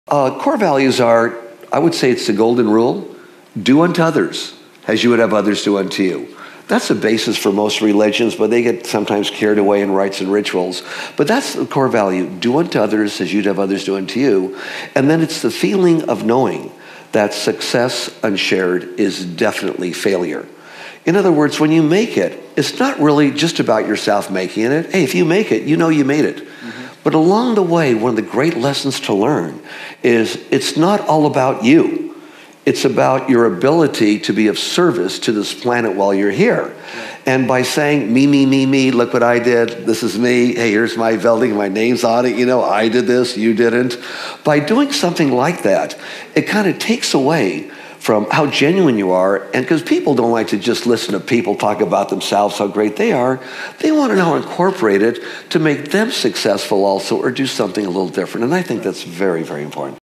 Core values are, I would say it's the golden rule: do unto others as you would have others do unto you. That's the basis for most religions, but they get sometimes carried away in rites and rituals. But that's the core value: do unto others as you'd have others do unto you. And then it's the feeling of knowing that success unshared is definitely failure. In other words, when you make it, it's not really just about yourself making it. Hey, if you make it, you know you made it. But along the way, one of the great lessons to learn is it's not all about you. It's about your ability to be of service to this planet while you're here. And by saying, me, look what I did, this is me, hey, here's my building, my name's on it, I did this, you didn't. By doing something like that, it kind of takes away from how genuine you are, and because people don't like to just listen to people talk about themselves, how great they are, they want to now incorporate it to make them successful also, or do something a little different. And I think that's very, very important.